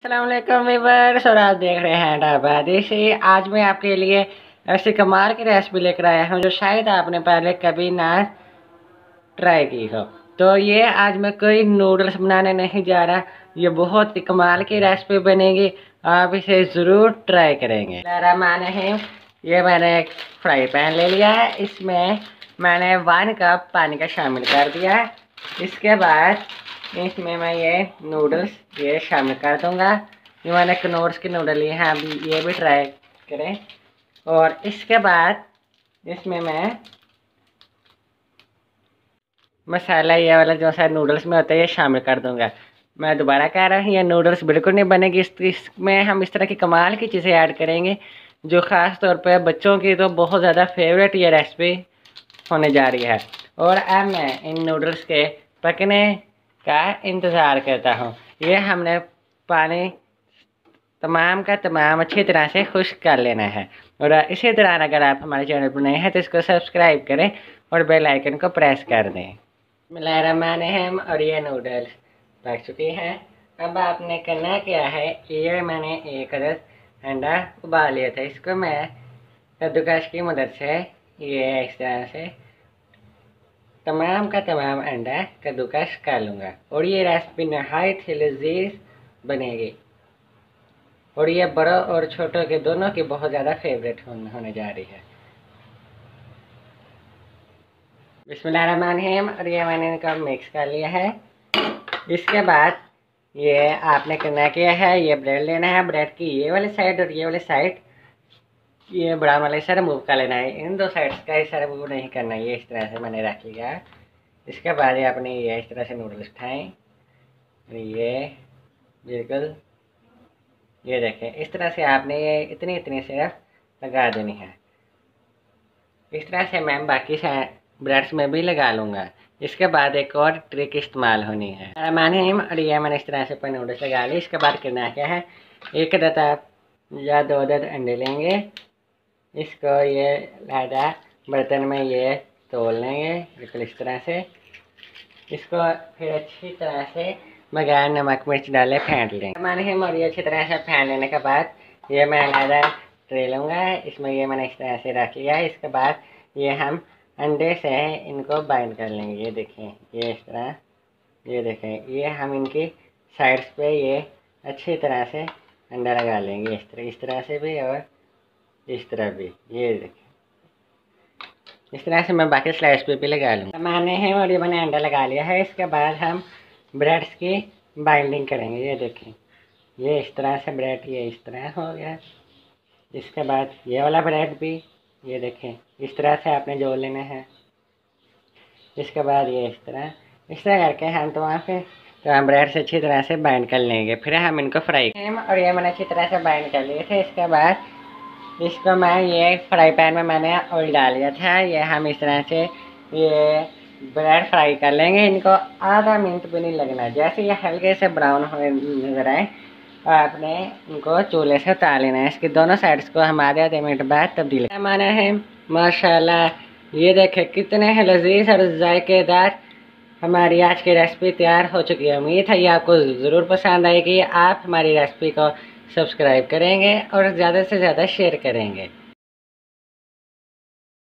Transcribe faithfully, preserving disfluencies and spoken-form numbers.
अस्सलाम वालेकुम व्यूअर्स, और आप देख रहे हैं ढाबा देसी। आज मैं आपके लिए ऐसी कमाल की रेसिपी लेकर आया हूं जो शायद आपने पहले कभी ना ट्राई की हो। तो ये आज मैं कोई नूडल्स बनाने नहीं जा रहा, ये बहुत ही कमाल की रेसिपी बनेगी। आप इसे ज़रूर ट्राई करेंगे। रहमान, ये मैंने एक फ्राई पैन ले लिया है, इसमें मैंने वन कप पानी का शामिल कर दिया है। इसके बाद इसमें मैं ये नूडल्स ये शामिल कर दूंगा। ये मैंने कनौर्स के नूडल लिए हैं, अभी ये भी ट्राई करें। और इसके बाद इसमें मैं मसाला ये वाला जो सा नूडल्स में होता है ये शामिल कर दूंगा। मैं दोबारा कह रहा हूँ, ये नूडल्स बिल्कुल नहीं बनेगी, इस इसमें हम इस तरह की कमाल की चीज़ें ऐड करेंगे जो ख़ास तौर पर बच्चों की तो बहुत ज़्यादा फेवरेट ये रेसिपी होने जा रही है। और अब मैं इन नूडल्स के पकने का इंतज़ार करता हूँ। ये हमने पानी तमाम का तमाम अच्छी तरह से खुश्क कर लेना है। और इसी तरह अगर आप हमारे चैनल पर नए हैं तो इसको सब्सक्राइब करें और बेल आइकन को प्रेस कर दें। बिस्मिल्लाहिर्रहमानिर्रहीम। और ये नूडल्स पक चुकी हैं। अब आपने करना क्या है, ये मैंने एक अदद अंडा उबाल लिया था, इसको मैं कद्दूकस की मदद से ये इस तरह से तमाम का तमाम अंडा कद्दूकस कर लूँगा। और ये रेसिपी नहायत ही लजीज बनेगी और ये बड़ों और छोटों के दोनों की बहुत ज़्यादा फेवरेट होने जा रही है। बिस्मिल्लाहिर्रहमानिर्रहीम। और ये मैंने इनको मिक्स कर लिया है। इसके बाद ये आपने करना क्या है, ये ब्रेड लेना है, ब्रेड की ये वाली साइड और ये वाली साइड ये ब्राउन वाला हिस्सा रिमूव कर लेना है। इन दो साइड्स का हिस्सा रिमूव नहीं करना है। ये इस तरह से मैंने रख लिया। इसके बाद ये अपने ये इस तरह से नूडल्स उठाएँ, ये बिल्कुल ये देखें, इस तरह से आपने ये इतनी इतनी सिर्फ लगा देनी है। इस तरह से मैं बाकी ब्रेड्स में भी लगा लूँगा। इसके बाद एक और ट्रिक इस्तेमाल होनी है। माने और ये मैंने इस तरह से पर नूडल्स लगा ली। इसके बाद करना क्या है, एक अदद आप या दो अदद अंडे लेंगे, इसको ये लादा बर्तन में ये तोल लेंगे बिल्कुल इस तरह से। इसको फिर अच्छी तरह से बगैर नमक मिर्च डाले फेंट लेंगे। माने और ये अच्छी तरह से फेंट लेने के बाद ये मैं लादा ट्रे लूँगा, इसमें ये मैंने इस तरह से रख लिया है। इसके बाद ये हम अंडे से इनको बाइंड कर लेंगे। ये देखें, ये इस तरह, ये देखें, ये हम इनकी साइड्स पे ये अच्छी तरह से अंडा लगा लेंगे, इस तरह इस तरह से भी और इस तरह भी। ये देखें, इस तरह से मैं बाकी स्लाइस पे भी लगा लूँगा। माने हैं और ये मैंने अंडा लगा लिया है। इसके बाद हम ब्रेड्स की बाइंडिंग करेंगे। ये देखें, ये इस तरह से ब्रेड ये इस तरह हो गया। इसके बाद ये वाला ब्रेड भी ये देखें इस तरह से आपने जोड़ लेना है। इसके बाद ये इस तरह इस तरह करके हम तो वहाँ पे तो हम ब्रेड से अच्छी तरह से बाइंड कर लेंगे, फिर हम इनको फ्राई। और ये मैंने अच्छी तरह से बाइंड कर लिए थे। इसके बाद इसको मैं ये फ्राई पैन में मैंने ऑयल डाल लिया था। ये हम इस तरह से ये ब्रेड फ्राई कर लेंगे। इनको आधा मिनट भी नहीं लगना। जैसे ये हल्के से ब्राउन होने नजर आए आपने इनको चूल्हे से उतार लेना है। इसके दोनों साइड्स को हम आधे आधे मिनट बाद तब्दील माना है। माशाल्लाह, ये देखें कितने हैं लजीज और जायकेदार हमारी आज की रेसिपी तैयार हो चुकी है। उम्मीद है ये आपको ज़रूर पसंद आएगी। आप हमारी रेसिपी को सब्सक्राइब करेंगे और ज़्यादा से ज़्यादा शेयर करेंगे।